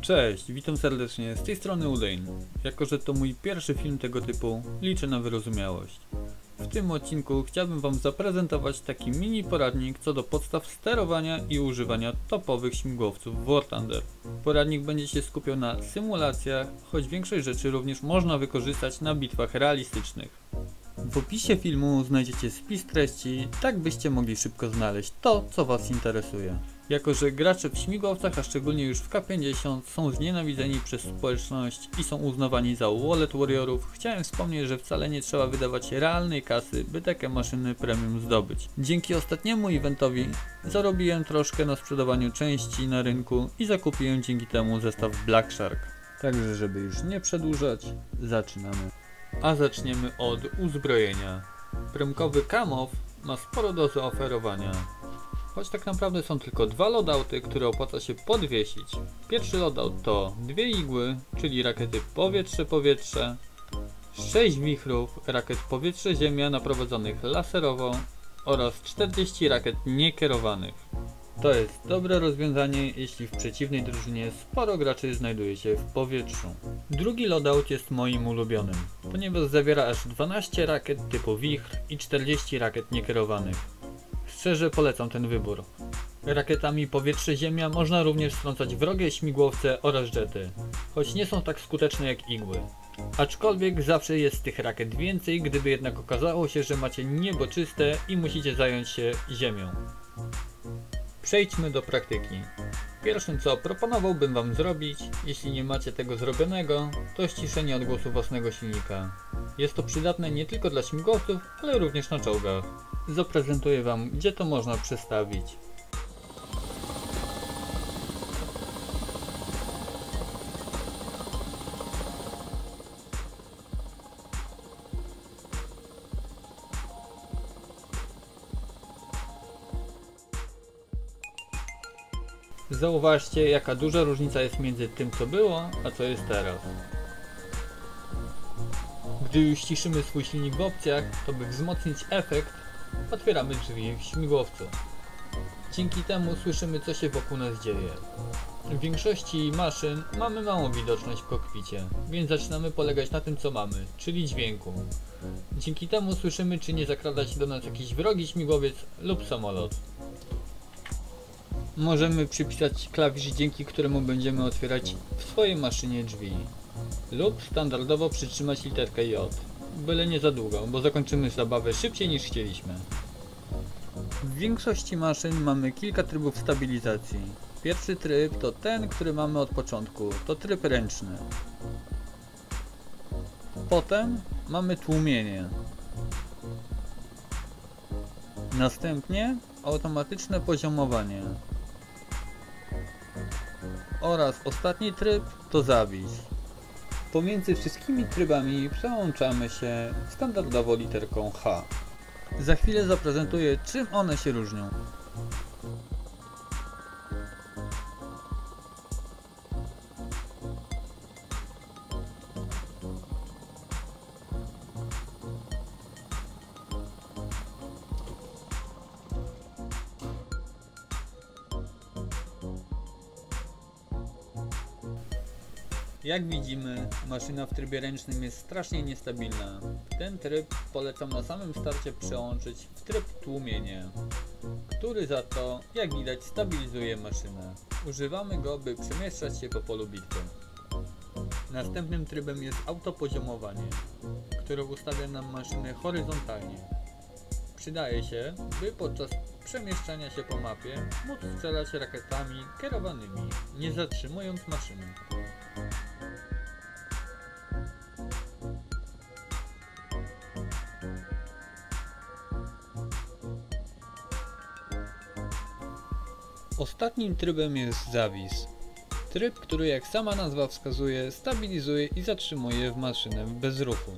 Cześć, witam serdecznie, z tej strony Udain. Jako że to mój pierwszy film tego typu, liczę na wyrozumiałość. W tym odcinku chciałbym Wam zaprezentować taki mini poradnik co do podstaw sterowania i używania topowych śmigłowców w War Thunder. Poradnik będzie się skupiał na symulacjach, choć większość rzeczy również można wykorzystać na bitwach realistycznych. W opisie filmu znajdziecie spis treści, tak byście mogli szybko znaleźć to, co Was interesuje. Jako że gracze w śmigłowcach, a szczególnie już w K50 są znienawidzeni przez społeczność i są uznawani za wallet warriorów, chciałem wspomnieć, że wcale nie trzeba wydawać realnej kasy, by takie maszyny premium zdobyć. Dzięki ostatniemu eventowi zarobiłem troszkę na sprzedawaniu części na rynku i zakupiłem dzięki temu zestaw Black Shark. Także żeby już nie przedłużać, zaczynamy. A zaczniemy od uzbrojenia. Premkowy Kamow ma sporo do zaoferowania. Choć tak naprawdę są tylko dwa loadouty, które opłaca się podwiesić. Pierwszy loadout to dwie igły, czyli rakiety powietrze-powietrze, 6 wichrów, rakiet powietrze-ziemia naprowadzonych laserowo oraz 40 rakiet niekierowanych. To jest dobre rozwiązanie, jeśli w przeciwnej drużynie sporo graczy znajduje się w powietrzu. Drugi loadout jest moim ulubionym, ponieważ zawiera aż 12 rakiet typu wichr i 40 rakiet niekierowanych. Szczerze polecam ten wybór. Rakietami powietrze-ziemia można również strącać wrogie śmigłowce oraz jety, choć nie są tak skuteczne jak igły. Aczkolwiek zawsze jest tych rakiet więcej, gdyby jednak okazało się, że macie niebo czyste i musicie zająć się ziemią. Przejdźmy do praktyki. Pierwszym co proponowałbym Wam zrobić, jeśli nie macie tego zrobionego, to ściszenie odgłosu własnego silnika. Jest to przydatne nie tylko dla śmigłowców, ale również na czołgach. Zaprezentuję Wam, gdzie to można przestawić. Zauważcie, jaka duża różnica jest między tym co było, a co jest teraz. Gdy już ciszymy swój silnik w opcjach, to by wzmocnić efekt, otwieramy drzwi w śmigłowcu. Dzięki temu słyszymy, co się wokół nas dzieje. W większości maszyn mamy małą widoczność w kokpicie, więc zaczynamy polegać na tym co mamy, czyli dźwięku. Dzięki temu słyszymy, czy nie zakrada się do nas jakiś wrogi śmigłowiec lub samolot. Możemy przypisać klawisz, dzięki któremu będziemy otwierać w swojej maszynie drzwi. Lub standardowo przytrzymać literkę J. Byle nie za długo, bo zakończymy zabawę szybciej niż chcieliśmy. W większości maszyn mamy kilka trybów stabilizacji. Pierwszy tryb to ten, który mamy od początku, to tryb ręczny. Potem mamy tłumienie. Następnie automatyczne poziomowanie. Oraz ostatni tryb to zawis. Pomiędzy wszystkimi trybami przełączamy się standardowo literką H. Za chwilę zaprezentuję, czym one się różnią. Jak widzimy, maszyna w trybie ręcznym jest strasznie niestabilna. Ten tryb polecam na samym starcie przełączyć w tryb tłumienie, który za to, jak widać, stabilizuje maszynę. Używamy go, by przemieszczać się po polu bitwy. Następnym trybem jest autopoziomowanie, które ustawia nam maszynę horyzontalnie. Przydaje się, by podczas przemieszczania się po mapie móc strzelać rakietami kierowanymi, nie zatrzymując maszyny. Ostatnim trybem jest zawis. Tryb, który jak sama nazwa wskazuje, stabilizuje i zatrzymuje maszynę w bezruchu.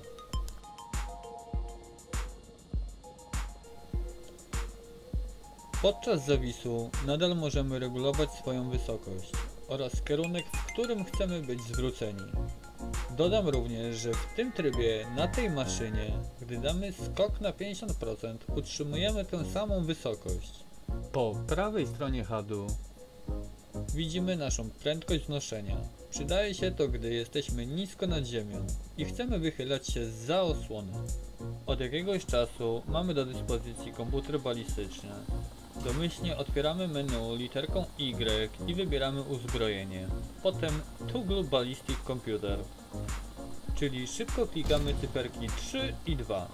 Podczas zawisu nadal możemy regulować swoją wysokość oraz kierunek, w którym chcemy być zwróceni. Dodam również, że w tym trybie na tej maszynie, gdy damy skok na 50%, utrzymujemy tę samą wysokość. Po prawej stronie HUD-u widzimy naszą prędkość wznoszenia. Przydaje się to, gdy jesteśmy nisko nad ziemią i chcemy wychylać się zza osłony. Od jakiegoś czasu mamy do dyspozycji komputer balistyczny. Domyślnie otwieramy menu literką Y i wybieramy uzbrojenie. Potem Toggle Ballistic Computer, czyli szybko klikamy cyferki 3 i 2.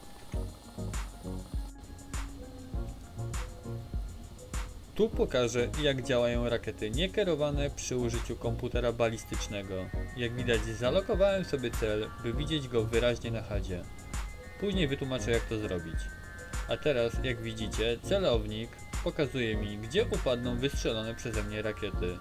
Tu pokażę, jak działają rakiety niekierowane przy użyciu komputera balistycznego. Jak widać, zalokowałem sobie cel, by widzieć go wyraźnie na HUD-zie. Później wytłumaczę, jak to zrobić. A teraz, jak widzicie, celownik pokazuje mi, gdzie upadną wystrzelone przeze mnie rakiety.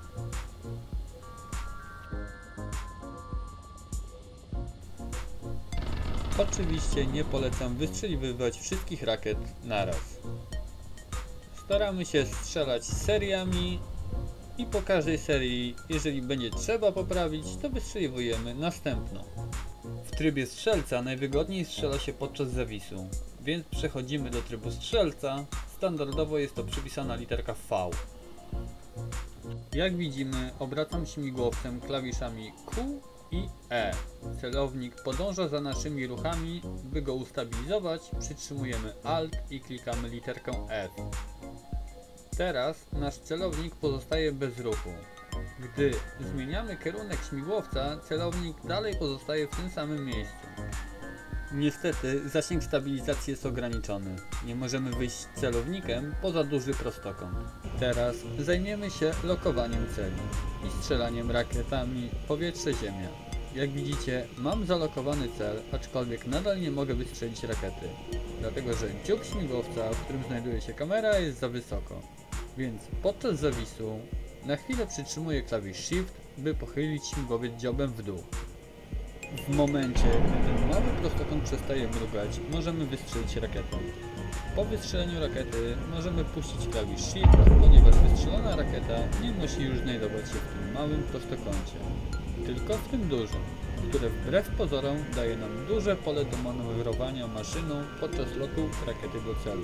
Oczywiście nie polecam wystrzeliwać wszystkich rakiet naraz. Staramy się strzelać seriami i po każdej serii, jeżeli będzie trzeba poprawić, to wystrzeliwujemy następną. W trybie strzelca najwygodniej strzela się podczas zawisu, więc przechodzimy do trybu strzelca. Standardowo jest to przypisana literka V. Jak widzimy, obracam śmigłowcem klawiszami Q i E. Celownik podąża za naszymi ruchami. By go ustabilizować, przytrzymujemy Alt i klikamy literkę F. Teraz nasz celownik pozostaje bez ruchu. Gdy zmieniamy kierunek śmigłowca, celownik dalej pozostaje w tym samym miejscu. Niestety zasięg stabilizacji jest ograniczony. Nie możemy wyjść celownikiem poza duży prostokąt. Teraz zajmiemy się lokowaniem celi i strzelaniem rakietami powietrze-ziemia. Jak widzicie, mam zalokowany cel, aczkolwiek nadal nie mogę wystrzelić rakiety, dlatego że dziób śmigłowca, w którym znajduje się kamera, jest za wysoko. Więc podczas zawisu na chwilę przytrzymuję klawisz Shift, by pochylić śmigłowiec dziobem w dół. W momencie, gdy ten mały prostokąt przestaje mrugać, możemy wystrzelić rakietę. Po wystrzeleniu rakiety możemy puścić klawisz Shift, ponieważ wystrzelona rakieta nie musi już znajdować się w tym małym prostokącie, tylko w tym dużym, które wbrew pozorom daje nam duże pole do manewrowania maszyną podczas lotu rakiety do celu.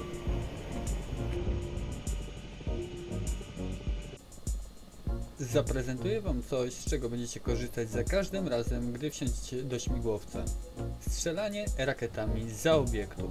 Zaprezentuję Wam coś, z czego będziecie korzystać za każdym razem, gdy wsiądziecie do śmigłowca. Strzelanie rakietami zza obiektów.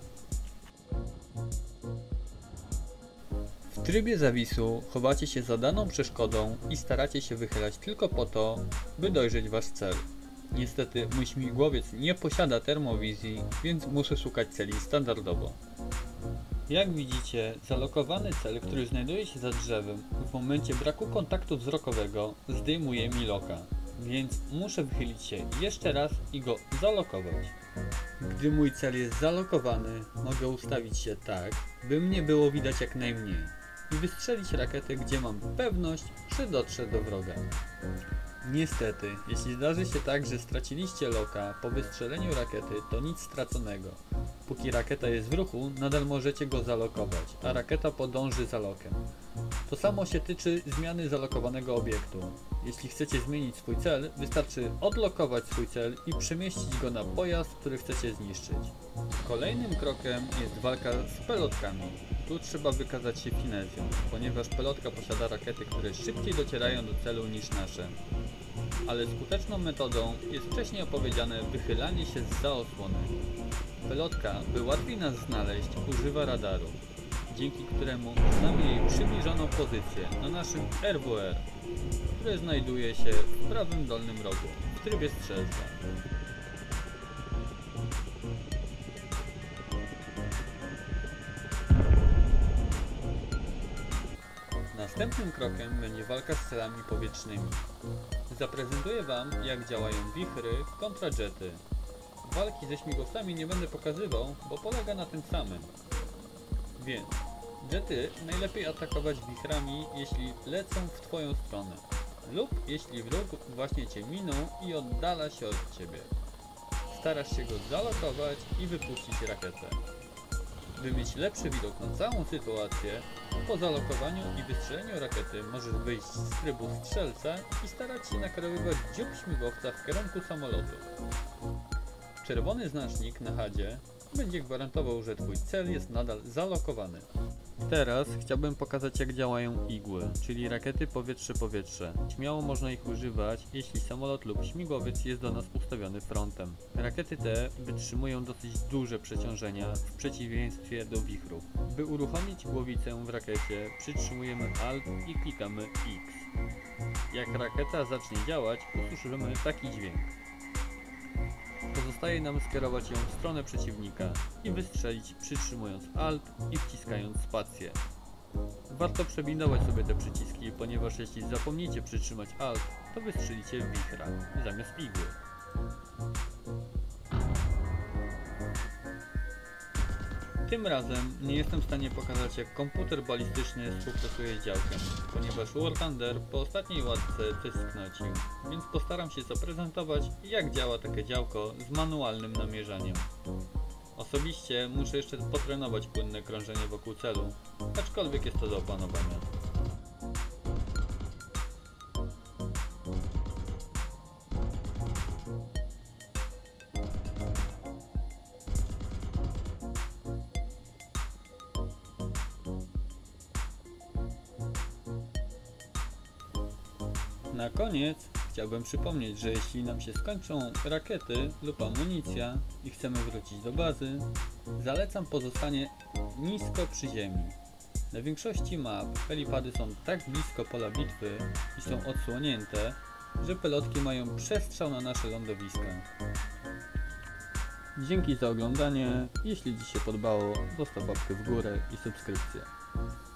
W trybie zawisu chowacie się za daną przeszkodą i staracie się wychylać tylko po to, by dojrzeć Wasz cel. Niestety mój śmigłowiec nie posiada termowizji, więc muszę szukać celi standardowo. Jak widzicie, zalokowany cel, który znajduje się za drzewem, w momencie braku kontaktu wzrokowego zdejmuje mi loka, więc muszę wychylić się jeszcze raz i go zalokować. Gdy mój cel jest zalokowany, mogę ustawić się tak, by mnie było widać jak najmniej i wystrzelić rakietę, gdzie mam pewność, że dotrze do wroga. Niestety, jeśli zdarzy się tak, że straciliście loka po wystrzeleniu rakiety, to nic straconego. Póki rakieta jest w ruchu, nadal możecie go zalokować, a rakieta podąży za lokiem. To samo się tyczy zmiany zalokowanego obiektu. Jeśli chcecie zmienić swój cel, wystarczy odlokować swój cel i przemieścić go na pojazd, który chcecie zniszczyć. Kolejnym krokiem jest walka z pelotkami. Tu trzeba wykazać się finezją, ponieważ pelotka posiada rakiety, które szybciej docierają do celu niż nasze. Ale skuteczną metodą jest wcześniej opowiedziane wychylanie się zza osłony. Pelotka, by łatwiej nas znaleźć, używa radaru, dzięki któremu znamy jej przybliżoną pozycję na naszym RWR, które znajduje się w prawym dolnym rogu, w trybie strzelca. Następnym krokiem będzie walka z celami powietrznymi. Zaprezentuję Wam, jak działają wichry kontra jety. Walki ze śmigłowcami nie będę pokazywał, bo polega na tym samym. Więc jety najlepiej atakować wichrami, jeśli lecą w Twoją stronę, lub jeśli wróg właśnie Cię minął i oddala się od Ciebie. Starasz się go zalokować i wypuścić rakietę. By mieć lepszy widok na całą sytuację, po zalokowaniu i wystrzeleniu rakiety możesz wyjść z trybu strzelca i starać się nakierowywać dziób śmigłowca w kierunku samolotu. Czerwony znacznik na HUD-zie będzie gwarantował, że Twój cel jest nadal zalokowany. Teraz chciałbym pokazać, jak działają igły, czyli rakiety powietrze-powietrze. Śmiało można ich używać, jeśli samolot lub śmigłowiec jest do nas ustawiony frontem. Rakiety te wytrzymują dosyć duże przeciążenia w przeciwieństwie do wichrów. By uruchomić głowicę w rakiecie, przytrzymujemy Alt i klikamy X. Jak rakieta zacznie działać, usłyszymy taki dźwięk. Pozostaje nam skierować ją w stronę przeciwnika i wystrzelić, przytrzymując Alt i wciskając spację. Warto przebindować sobie te przyciski, ponieważ jeśli zapomnicie przytrzymać Alt, to wystrzelicie w wichra zamiast igły. Tym razem nie jestem w stanie pokazać, jak komputer balistyczny współpracuje z działkiem, ponieważ War Thunder po ostatniej łatce coś sknocił, więc postaram się zaprezentować, jak działa takie działko z manualnym namierzaniem. Osobiście muszę jeszcze potrenować płynne krążenie wokół celu, aczkolwiek jest to do opanowania. Na koniec chciałbym przypomnieć, że jeśli nam się skończą rakiety lub amunicja i chcemy wrócić do bazy, zalecam pozostanie nisko przy ziemi. Na większości map helipady są tak blisko pola bitwy i są odsłonięte, że pelotki mają przestrzał na nasze lądowiska. Dzięki za oglądanie. Jeśli Ci się podobało, zostaw łapkę w górę i subskrypcję.